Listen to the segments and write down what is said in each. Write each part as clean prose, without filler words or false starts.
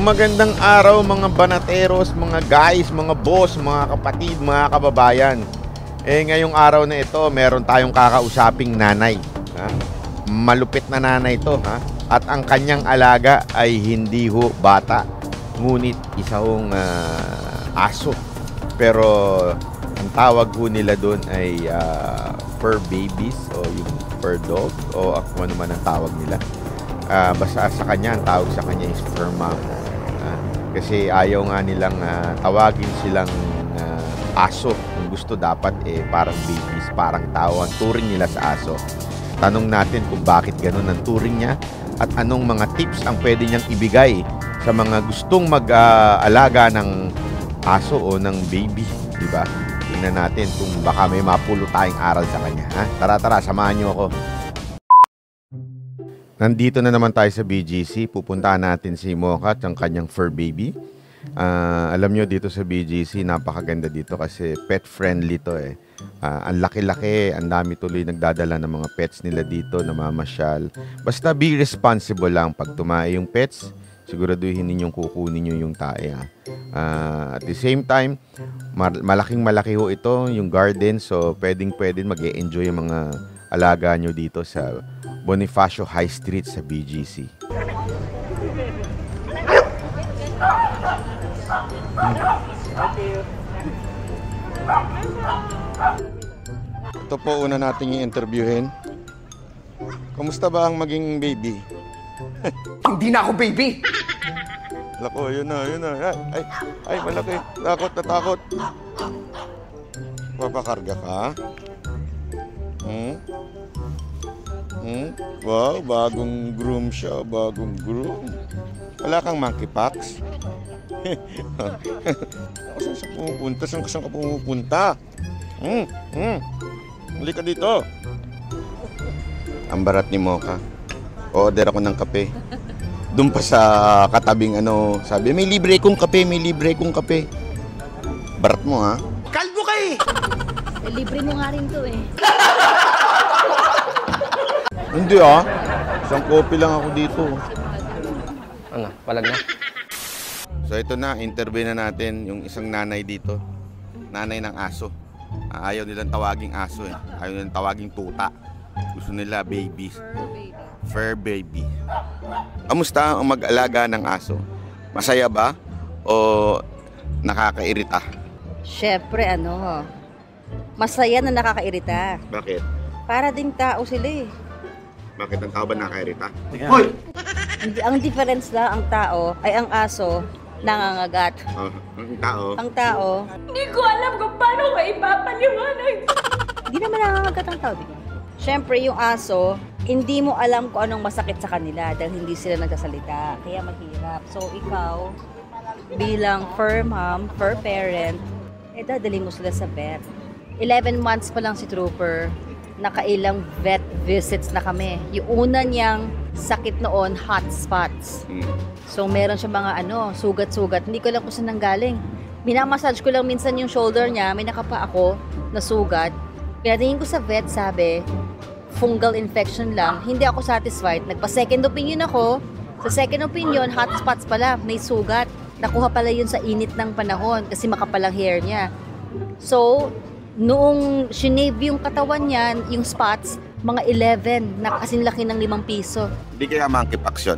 Magandang araw mga banateros, mga guys, mga boss, mga kapatid, mga kababayan. Ngayong araw na ito, meron tayong kakausaping nanay. Ha? Malupit na nanay to, ha? At ang kanyang alaga ay hindi ho bata, ngunit isa hong aso. Pero ang tawag ho nila doon ay fur babies o yung fur dog o ano man ang tawag nila. Basta sa kanya, ang tawag sa kanya is fur mom. Kasi ayaw nga nilang tawagin silang aso. Kung gusto dapat parang babies, parang tao. Ang turing nila sa aso. Tanong natin kung bakit ganun ang turing niya at anong mga tips ang pwede niyang ibigay sa mga gustong mag-alaga ng aso o ng baby. Diba? Tingnan natin kung baka may mapulo tayong aral sa kanya. Ha? Tara, samahan niyo ako. Nandito na naman tayo sa BGC. Pupuntahan natin si Mocha at ang kanyang fur baby. Alam nyo dito sa BGC, napakaganda dito kasi pet friendly to eh. Ang laki-laki, ang dami tuloy nagdadala ng mga pets nila dito, namamasyal. Basta be responsible lang pag tumae yung pets. Siguraduhin ninyong kukunin nyo yung tae. At the same time, malaking-malaki ho ito, yung garden. So pwedeng mag-e-enjoy yung mga alaga nyo dito sa Bonifacio High Street sa BGC. Ito po una nating i-interviewin. Kumusta ba ang maging baby? Hindi na ako baby! Lako, yun na. Ay, malaki. Natakot. Papakarga ka? Wow, bagong groom siya. Wala kang monkeypox? Saan ka pumupunta? Halika dito. Ang barat ni Mocha. Order ako ng kape. Doon pa sa katabing sabi, may libre kong kape. Barat mo, ha? Kalbo ka eh! Libre mo nga rin to eh. Hindi isang kopi lang ako dito. Ano, palag na? So ito na, interview na natin yung isang nanay dito. Nanay ng aso. Ayaw nilang tawaging aso eh. Ayaw nilang tawaging tuta. Gusto nila babies. Fur baby. Kamusta ang mag-alaga ng aso? Masaya ba? O nakakairita? Syempre masaya na nakakairita. Bakit? Para ding tao sila eh. Bakit ang tao ba nakakairita? Hoy! Ang difference lang, ang aso, nangangagat. Ang tao? Hindi ko alam kung paano ko ipapaliwanag. Hindi naman nangangagat ang tao, diba? Syempre, yung aso, hindi mo alam kung anong masakit sa kanila dahil hindi sila nagsasalita. Kaya mahirap. So, ikaw, bilang fur mom, fur parent, dadali mo sila sa vet. 11 months pa lang si Trooper, nakailang vet visits na kami. Yung una niyang sakit noon, hot spots. So, meron siya mga sugat-sugat. Hindi ko alam kung saan nanggaling. Minamassage ko lang minsan yung shoulder niya, may nakapa ako na sugat. Pinatingin ko sa vet, sabi, fungal infection lang. Hindi ako satisfied. Nagpa-second opinion ako. Sa second opinion, hot spots pala, may sugat. Nakuha pala yun sa init ng panahon kasi makapalang hair niya. So, noong shinave yung katawan niya, yung spots, mga 11, na kasing laki ng 5 piso. Hindi kaya monkeypox yun?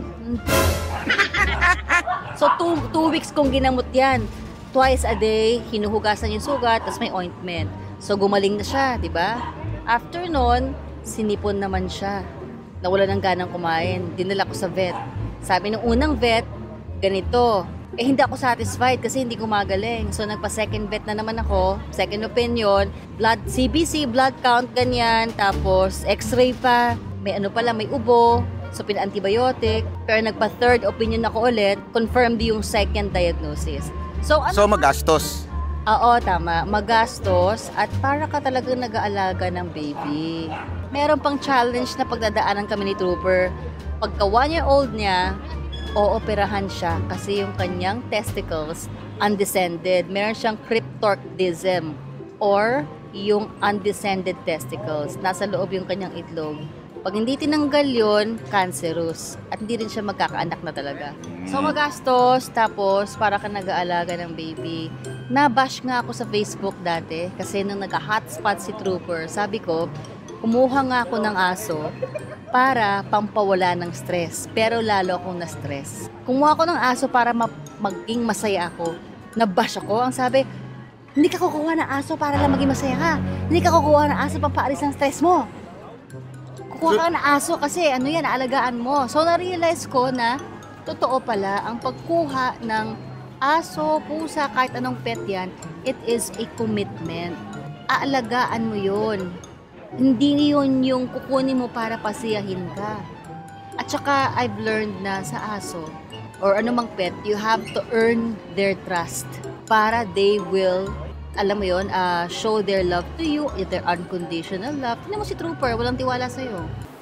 So, 2 weeks kong ginamot yan. Twice a day, hinuhugasan yung sugat, tapos may ointment. So, gumaling na siya, di ba? After nun, sinipon naman siya. Nawala ng ganang kumain. Dinala ko sa vet. Sabi ng unang vet, ganito. Hindi ako satisfied kasi hindi gumagaling. So, nagpa-second vet na naman ako. Second opinion, CBC, blood count, ganyan. Tapos, x-ray pa. May may ubo. So, pina-antibiotic. Pero nagpa-third opinion ako ulit. Confirmed yung second diagnosis. So magastos. Oo, tama. Magastos at para ka talagang nag-aalaga ng baby. Meron pang challenge na pagdadaanan kami ni Trooper. Pagka 1-year-old niya, ooperahan siya kasi yung kanyang testicles undescended. Meron siyang cryptorchidism or yung undescended testicles. Nasa loob yung kanyang itlog. Pag hindi tinanggal yon, cancerous. At hindi rin siya magkakaanak na talaga. So magastos, tapos para ka nag-aalaga ng baby. Nabash nga ako sa Facebook dati kasi nung nag-hotspot si Trooper, sabi ko, kumuha nga ako ng aso para pampawala ng stress. Pero lalo akong na-stress. Kumuha ako ng aso para maging masaya ako. Nabash ako. Ang sabi, hindi ka kukuha ng aso para lang maging masaya ka. Hindi ka kukuha ng aso pampaalis ng stress mo. Kukuha ka ng aso kasi ano yan, aalagaan mo. So na-realize ko na totoo pala ang pagkuha ng aso, pusa, kahit anong pet yan, it is a commitment. Aalagaan mo yun. Hindi yun yung kukunin mo para pasiyahin ka. At saka I've learned na sa aso or anumang pet, you have to earn their trust para they will, alam mo yun, show their love to you, their unconditional love. Tingnan mo si Trooper, walang tiwala sa'yo.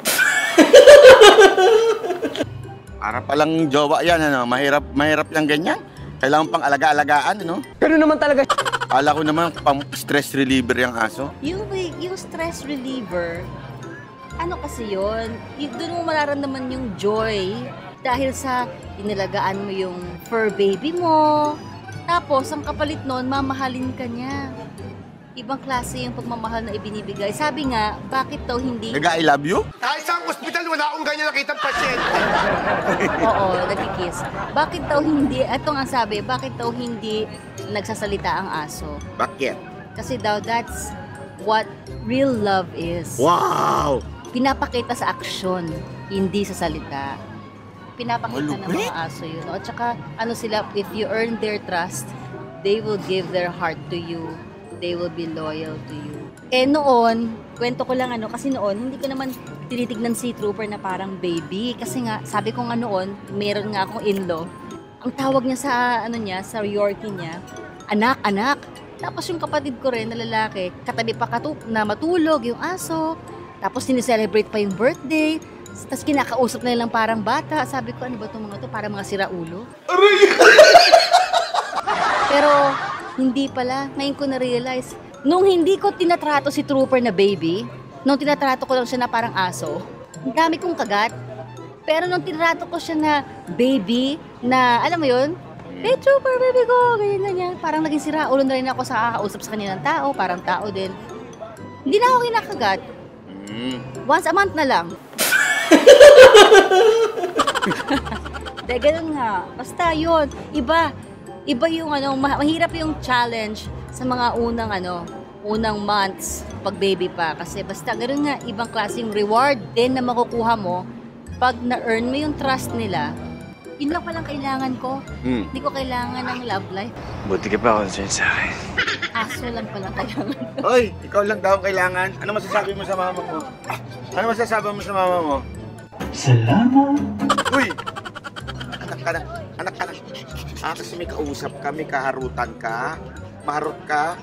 Para palang jowa yan, ano? Mahirap lang ganyan. Kailangan pang alaga-alagaan, ano? Pero naman talaga. Kala ko naman pang stress reliever yung aso. Yung stress reliever, ano kasi yun? Doon mo mararamdaman yung joy dahil sa inalagaan mo yung fur baby mo. Tapos, ang kapalit nun, mamahalin ka niya. Ibang klase yung pagmamahal na ibinibigay. Sabi nga, bakit daw hindi... Naga, I love you? Kahit sa ospital, wala akong ganyan nakitang pasyente. Oo, nagkikiss. Bakit daw hindi... Ito nga sabi, bakit daw hindi nagsasalita ang aso? Bakit? Kasi daw, that's what real love is. Wow! Pinapakita sa aksyon, hindi sa salita. Pinapakita ng Malupit. mga aso yun. At saka, ano sila, if you earn their trust, they will give their heart to you. They will be loyal to you. Eh noon, kwento ko lang kasi noon, hindi ko naman tinitignan si Trooper na parang baby. Kasi nga, sabi ko nga noon, meron nga akong in-law. Ang tawag niya sa Yorkie niya, anak. Tapos yung kapatid ko rin na lalaki, katabi pa na matulog yung aso. Tapos sinicelebrate pa yung birthday. Tapos kinakausap na nilang parang bata. Sabi ko, ano ba itong mga to? Parang mga siraulo. Pero, hindi pala. Ngayon ko na-realize. Nung hindi ko tinatrato si Trooper na baby, nung tinatrato ko lang siya na parang aso, ang dami kong kagat. Pero nung tinatrato ko siya na baby, na, alam mo yun? Hey, Trooper, baby ko, ganyan. Parang naging siraulo na rin ako sa kakausap sa kanya ng tao, parang tao din. Hindi na ako kinakagat. Once a month na lang. De, ganun nga. Basta yun. Iba yung mahirap yung challenge sa mga unang months pag baby pa. Kasi basta ganun nga, ibang klaseng reward din na makukuha mo pag na-earn mo yung trust nila. Yun lang palang kailangan ko. Hindi ko kailangan ng love life. Buti ka pa concern sa akin. Aso lang palang kailangan ko. Hoy, ikaw lang daw ang kailangan. Ano masasabi mo sa mama mo? Ano masasabi mo sa mama mo? Salamat. Uy! Anak ka na. Kasi may kausap ka, may kaharutan ka. Maharot ka.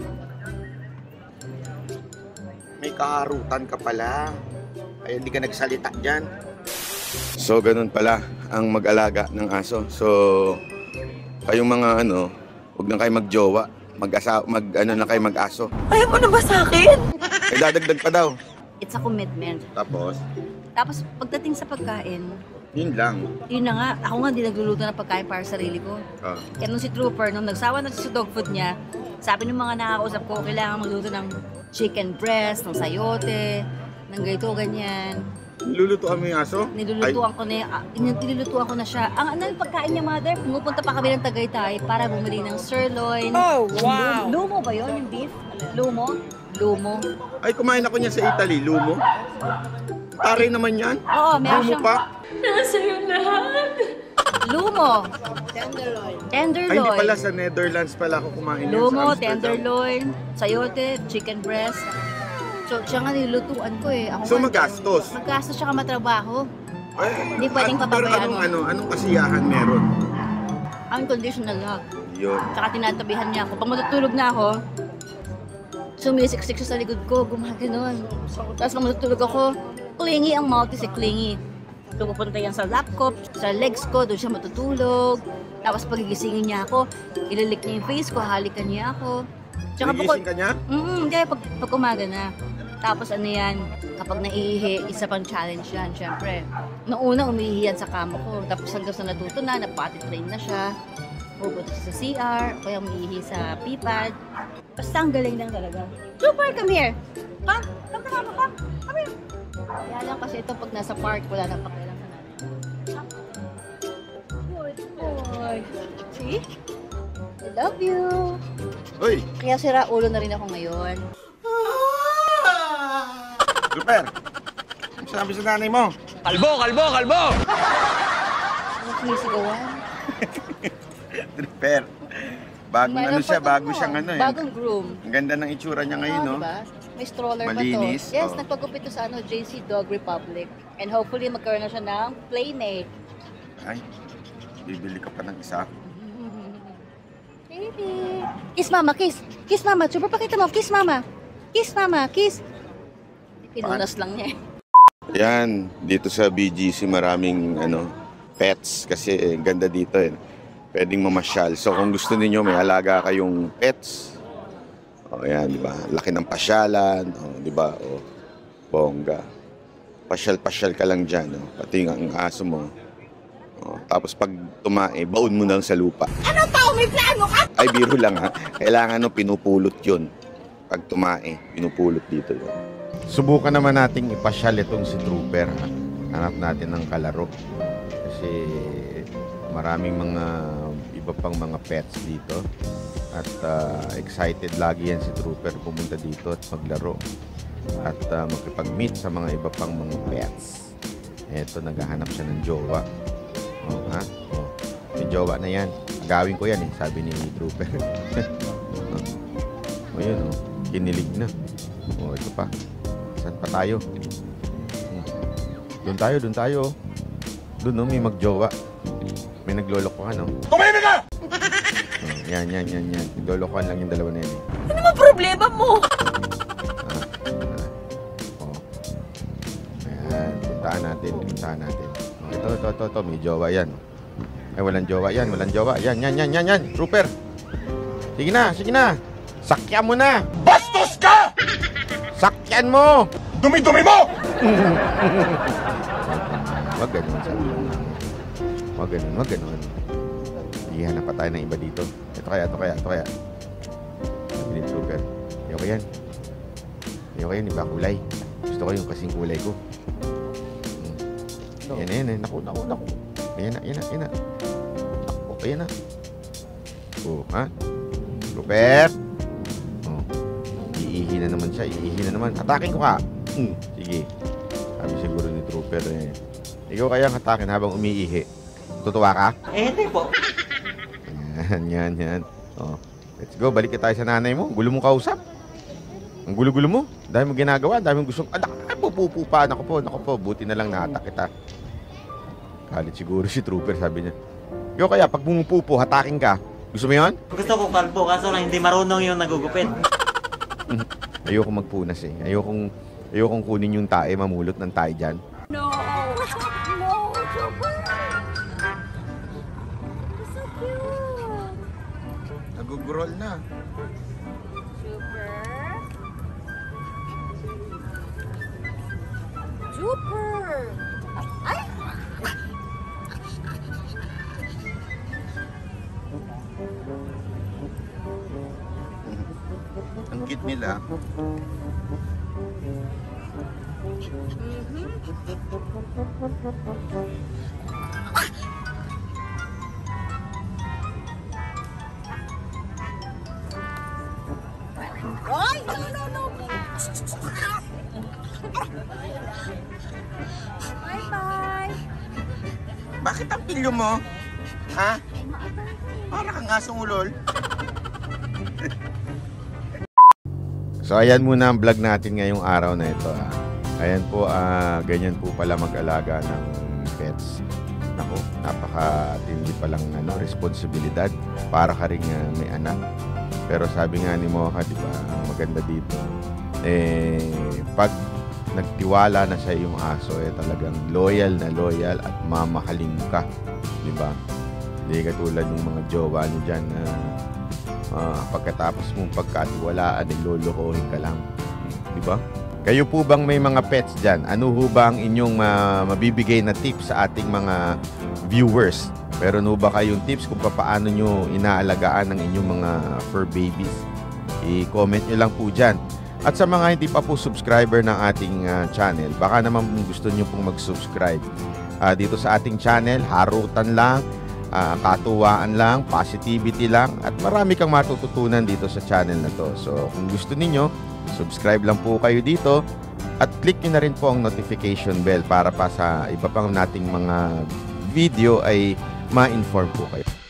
May kaharutan ka pala. Ay, hindi ka nagsalita dyan. So, ganun pala ang mag-alaga ng aso. So, kayong mga huwag na kayo magjowa. Na kayo mag-aso. Ayaw mo na ba sa akin? Ay, dadagdag pa daw. It's a commitment. Tapos, Pagdating sa pagkain, yun lang. yun na nga, ako nga di nagluluto ng pagkain para sa sarili ko. Kaya nung si Trooper, nung nagsawa na siya sa dog food niya, sabi ng mga nakakausap ko, kailangan magluto ng chicken breast, ng sayote, ng ganito, ganyan. Nilulutuan mo yung aso? Nilulutuan ko na siya. Ang yung pagkain niya, mother, pumupunta pa kami ng Tagaytay para bumili ng sirloin. Oh, wow! Lumo ba yun, yung beef? Lumo. Ay, kumain ako niya sa Italy. Lumo? Pare naman yan? Oo, meron Lumo siyang... pa? Nasa'yo lahat. Lumo. Ay, Tenderloin. hindi pala sa Netherlands pala ako kumain yan Lumo, sa Amsterdam. tenderloin, sayote, chicken breast. So, siya nga nilutuan ko eh. Ako So, nga, magastos? Magastos siya ka matrabaho. Ay, Hindi pwedeng pababayaan pero anong kasiyahan meron? Unconditional love. Yun. Tsaka tinatabihan niya ako. Pag matutulog na ako, sumisiksik siya sa likod ko, gumaganon. Tapos pag matutulog ako, clingy ang mouth is clingy. Pupunta yan sa lap ko, sa legs ko, doon siya matutulog. Tapos pagigisingin niya ako, ilalik niya yung face ko, halikan niya ako. Nagising ka niya? Hindi, pag umaga na. Tapos ano yan, kapag naiihi, isa pang challenge yan, syempre. Noong una, umiihi yan sa kama ko. Tapos hanggang sa natuto na, nagpati train na siya. Pupunta siya sa CR, o kaya umiihi sa pipad. Basta ang galing lang talaga. Super, come here! Ha? Come na mama ka? Come here! Kaya lang kasi ito pag nasa park, wala nang pakialam sa nanay. Good boy. See? I love you. Uy, Kaya sira ulo na rin ako ngayon. Super! Ano sabi sa nanay mo? Kalbo! Ano sinisigawan? Super. Bagong ano siya, bago siyang ano eh. Bagong groom. Ang ganda ng itsura niya ngayon, no? Diba? May stroller Malinis, pa to. Yes, oh. nagpagupit to sa JC Dog Republic. And hopefully magkaroon na siya ng playmate. Ay, bibili ka pa ng isa. Baby. Kiss mama, kiss. Kiss mama. Super, pakita mo. Kiss mama. Kiss mama, kiss. Pinunas lang niya eh. Yan, dito sa BGC maraming pets kasi ganda dito eh. Pwedeng mamasyal. So kung gusto niyo may alaga kayong pets. Oh, yan, di ba? Laki ng pasyalan, oh, di ba? Oh, bongga. Pasyal-pasyal ka lang diyan, oh. Pati ang aso mo. Oh, tapos pag tumae, baon mo lang sa lupa. Ano tao? May plano ka? Ay, biro lang ha. Kailangan pinupulot 'yun. Pag tumae, pinupulot dito 'yun. Subukan naman nating ipasyal itong si Trooper. Ha? Hanap natin ng kalaro. Kasi maraming mga iba pang mga pets dito. At excited lagi yan si Trooper pumunta dito at maglaro. At makipag-meet sa mga iba pang mga pets. Eto, naghahanap siya ng jowa. Oh, ha? Oh, may jowa na yan. Gawin ko yan eh, sabi ni Trooper. O yun, oh. Kinilig na. O, ito pa. Saan pa tayo? Doon tayo. Doon, may magjowa. May naglolokohan, no? Tumahimik ka! Yan. Naglolokohan lang yung dalawa na yan. Ano ba problema mo? Oh. Ayan, puntaan natin. Oh, ito. May jowa yan. Ay, walang jowa yan. Yan. Trooper. Sige na. Sakyan mo na. Bastos ka! Sakyan mo! Dumi-dumi mo! Wag ganun, sabi mo. Wag ganun. Ihanap pa tayo ng iba dito. Ito kaya. Sabi ni Trooper. Ayoko yan, iba kulay. Gusto ko yung kasing kulay ko. Yan. Naku. Ayan na. Ayan na. Oh, ha? Trooper! Oh. Iihi na naman siya. Hatakin ko ka. Sige. Sabi siguro ni Trooper eh. Ikaw kayang hatakin habang umiihi. Tutuwa ka? Hindi po. Yan. Oh. Let's go. Balik tayo sa nanay mo. Gulo mo kausap. Ang gulo-gulo mo. Dahil mo ginagawa. Dahil mo gustong... pupupo pa. Naku po. Buti na lang nahatak kita. Galit siguro si Trooper. Sabi niya. Ikaw kaya pag pumupupo, hatakin ka. Gusto mo yun? Gusto ko kalbo, kaso lang hindi marunong yung nagugupit. Ayoko magpunas eh. Ayokong kunin yung tae, mamulot ng tae dyan. No, Super. So cute. Nagugurol na. Super. Ay! Ang cute nila. Ay! No! Bye! Bakit ang pilyo mo? Ha? Para kang asong ulol. So ayan muna ang vlog natin ngayong araw na ito. Ayan po, ganyan po pala mag-alaga ng pets. Naku, napakatindi palang responsibilidad para ka rin may anak. Pero sabi nga ni Mocha, di ba, ang maganda dito, pag nagtiwala na sa iyong aso, talagang loyal at mamahalin ka. Di ba? Hindi katulad ng mga jowa nyo dyan na pagkatapos mong pagkatiwalaan, lolokohin ka lang. Di ba? Kayo po bang may mga pets dyan? Ano ho ba ang inyong mabibigay na tips sa ating mga viewers? Meron ho ba kayong tips kung paano nyo inaalagaan ang inyong mga fur babies? I-comment nyo lang po dyan. At sa mga hindi pa po subscriber ng ating channel, baka naman gusto nyo pong mag-subscribe. Dito sa ating channel, harutan lang, katuwaan lang, positivity lang, at marami kang matututunan dito sa channel na to. So kung gusto ninyo, subscribe lang po kayo dito at click nyo na rin po ang notification bell para pa sa iba pang nating mga video ay ma-inform po kayo.